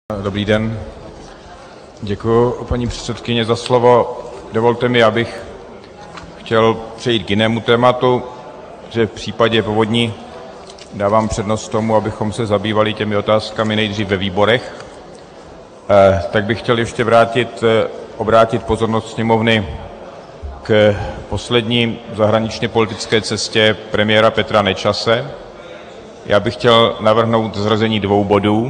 Dobrý den. Děkuji, paní předsedkyně, za slovo. Dovolte mi, abych chtěl přejít k jinému tématu, že v případě povodní dávám přednost tomu, abychom se zabývali těmi otázkami nejdřív ve výborech. Tak bych chtěl ještě obrátit pozornost sněmovny k poslední zahraničně politické cestě premiéra Petra Nečase. Já bych chtěl navrhnout zařazení 2 bodů,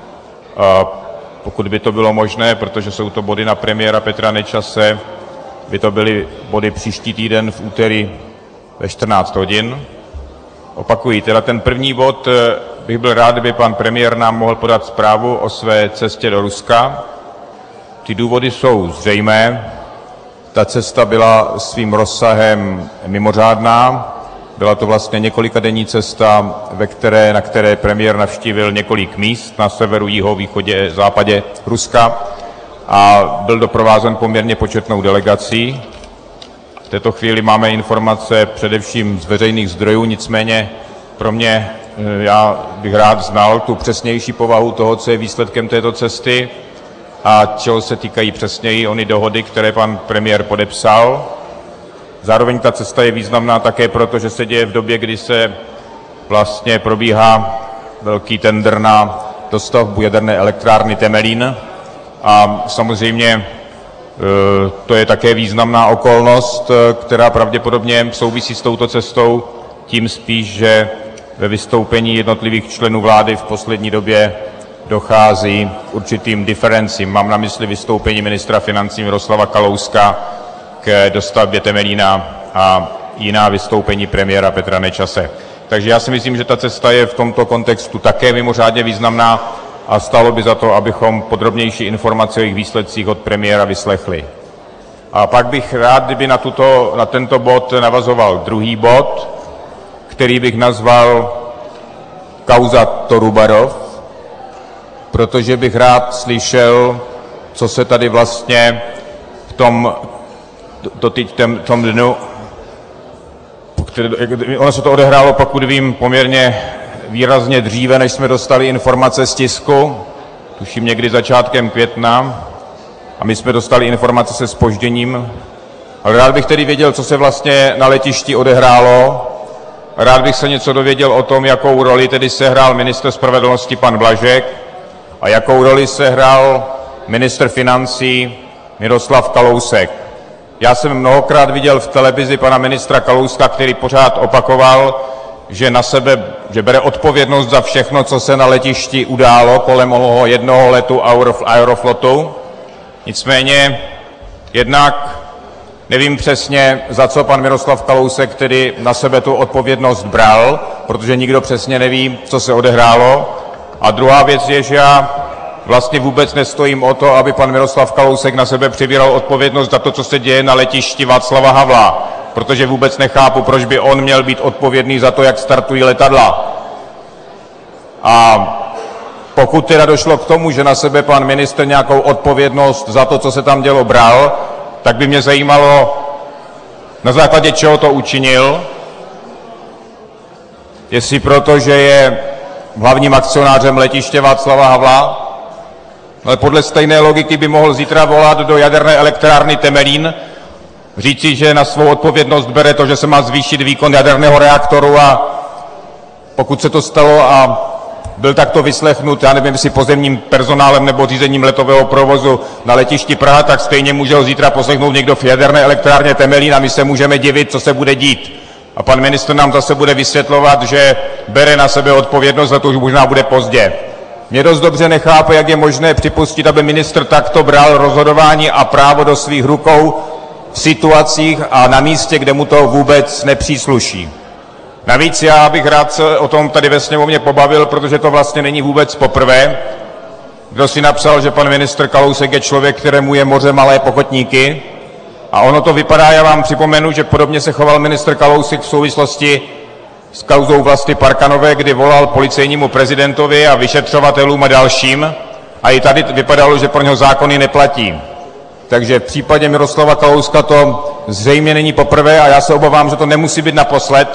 pokud by to bylo možné, protože jsou to body na premiéra Petra Nečase, by to byly body příští týden v úterý ve 14 hodin. Opakuji, teda ten první bod bych byl rád, kdyby pan premiér nám mohl podat zprávu o své cestě do Ruska. Ty důvody jsou zřejmé. Ta cesta byla svým rozsahem mimořádná. Byla to vlastně několikadenní cesta, na které premiér navštívil několik míst na severu, jihovýchodě, západě Ruska a byl doprovázen poměrně početnou delegací. V této chvíli máme informace především z veřejných zdrojů, nicméně pro mě, já bych rád znal tu přesnější povahu toho, co je výsledkem této cesty a čeho se týkají přesněji ony dohody, které pan premiér podepsal. Zároveň ta cesta je významná také proto, že se děje v době, kdy se vlastně probíhá velký tendr na dostavbu jaderné elektrárny Temelín a samozřejmě to je také významná okolnost, která pravděpodobně souvisí s touto cestou, tím spíš, že ve vystoupení jednotlivých členů vlády v poslední době dochází k určitým diferencím. Mám na mysli vystoupení ministra financí Miroslava Kalouska k dostavbě Temelína a jiná vystoupení premiéra Petra Nečase. Takže já si myslím, že ta cesta je v tomto kontextu také mimořádně významná a stálo by za to, abychom podrobnější informace o jejich výsledcích od premiéra vyslechli. A pak bych rád, kdyby na tento bod navazoval druhý bod, který bych nazval Kauza Torubarov, protože bych rád slyšel, co se tady vlastně v tom dnu, ono se to odehrálo, pokud vím, poměrně výrazně dříve, než jsme dostali informace z tisku, tuším někdy začátkem května, a my jsme dostali informace se zpožděním. Ale rád bych tedy věděl, co se vlastně na letišti odehrálo. Rád bych se něco dověděl o tom, jakou roli tedy sehrál ministr spravedlnosti pan Blažek a jakou roli sehrál ministr financí Miroslav Kalousek. Já jsem mnohokrát viděl v televizi pana ministra Kalouska, který pořád opakoval, že bere odpovědnost za všechno, co se na letišti událo kolem onoho jednoho letu Aeroflotu. Nicméně jednak nevím přesně, za co pan Miroslav Kalousek tedy na sebe tu odpovědnost bral, protože nikdo přesně neví, co se odehrálo. A druhá věc je, že já vlastně vůbec nestojím o to, aby pan Miroslav Kalousek na sebe přibíral odpovědnost za to, co se děje na letišti Václava Havla, protože vůbec nechápu, proč by on měl být odpovědný za to, jak startují letadla. A pokud teda došlo k tomu, že na sebe pan ministr nějakou odpovědnost za to, co se tam dělo, bral, tak by mě zajímalo, na základě čeho to učinil, jestli proto, že je hlavním akcionářem letiště Václava Havla, ale podle stejné logiky by mohl zítra volat do jaderné elektrárny Temelín, říci, že na svou odpovědnost bere to, že se má zvýšit výkon jaderného reaktoru a pokud se to stalo a byl takto vyslechnut, já nevím, jestli pozemním personálem nebo řízením letového provozu na letišti Praha, tak stejně může ho zítra poslechnout někdo v jaderné elektrárně Temelín a my se můžeme divit, co se bude dít. A pan ministr nám zase bude vysvětlovat, že bere na sebe odpovědnost za to, že možná bude pozdě. Mě dost dobře nechápe, jak je možné připustit, aby ministr takto bral rozhodování a právo do svých rukou v situacích a na místě, kde mu to vůbec nepřísluší. Navíc já bych rád se o tom tady ve sněmovně pobavil, protože to vlastně není vůbec poprvé. Kdo si napsal, že pan ministr Kalousek je člověk, kterému je moře malé pokotníky. A ono to vypadá, já vám připomenu, že podobně se choval ministr Kalousek v souvislosti s kauzou Vlasty Parkanové, kdy volal policejnímu prezidentovi a vyšetřovatelům a dalším. A i tady vypadalo, že pro něho zákony neplatí. Takže v případě Miroslava Kalouska to zřejmě není poprvé a já se obávám, že to nemusí být naposled.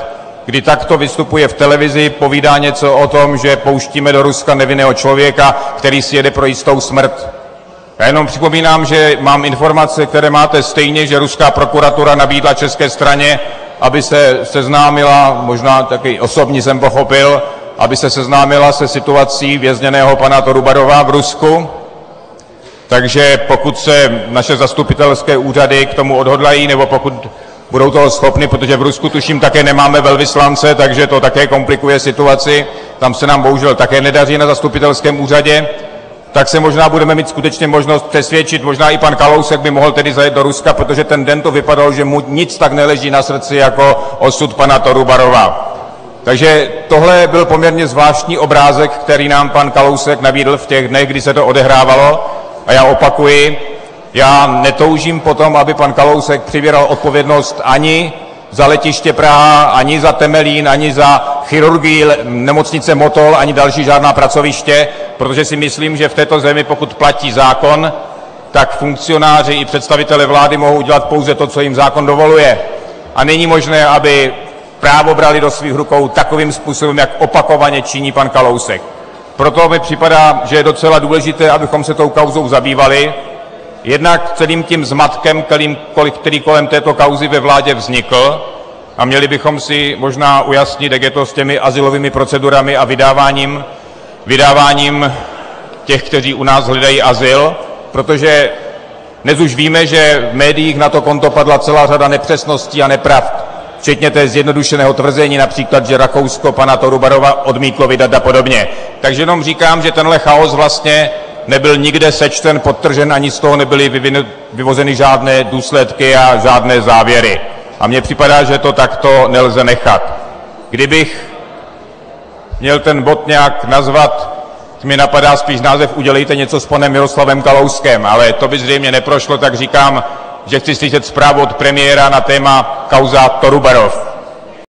kdy takto vystupuje v televizi, povídá něco o tom, že pouštíme do Ruska nevinného člověka, který si jede pro jistou smrt. Já jenom připomínám, že mám informace, které máte stejně, že ruská prokuratura nabídla české straně, aby se seznámila, možná taky osobně jsem pochopil, aby se seznámila se situací vězněného pana Torubarova v Rusku. Takže pokud se naše zastupitelské úřady k tomu odhodlají, nebo pokud budou toho schopni, protože v Rusku tuším také nemáme velvyslance, takže to také komplikuje situaci, tam se nám bohužel také nedaří na zastupitelském úřadě, tak se možná budeme mít skutečně možnost přesvědčit, možná i pan Kalousek by mohl tedy zajet do Ruska, protože ten den to vypadalo, že mu nic tak neleží na srdci jako osud pana Torubarova. Takže tohle byl poměrně zvláštní obrázek, který nám pan Kalousek nabídl v těch dnech, kdy se to odehrávalo. A já opakuji, já netoužím potom, aby pan Kalousek přibíral odpovědnost ani za letiště Praha, ani za Temelín, ani za chirurgii nemocnice Motol, ani další žádná pracoviště, protože si myslím, že v této zemi, pokud platí zákon, tak funkcionáři i představitelé vlády mohou udělat pouze to, co jim zákon dovoluje. A není možné, aby právo brali do svých rukou takovým způsobem, jak opakovaně činí pan Kalousek. Proto mi připadá, že je docela důležité, abychom se tou kauzou zabývali, jednak celým tím zmatkem, který kolem této kauzy ve vládě vznikl, a měli bychom si možná ujasnit, jak je to s těmi azylovými procedurami a vydáváním těch, kteří u nás hledají azyl, protože dnes už víme, že v médiích na to konto padla celá řada nepřesností a nepravd, včetně té zjednodušeného tvrzení, například, že Rakousko pana Torubarova odmítlo vydat a podobně. Takže jenom říkám, že tenhle chaos vlastně nebyl nikde sečten, podtržen, ani z toho nebyly vyvozeny žádné důsledky a žádné závěry. A mně připadá, že to takto nelze nechat. Kdybych měl ten bod nějak nazvat, mi napadá spíš název Udělejte něco s panem Miroslavem Kalouskem, ale to by zřejmě neprošlo, tak říkám, že chci slyšet zprávu od premiéra na téma kauza Torubarov.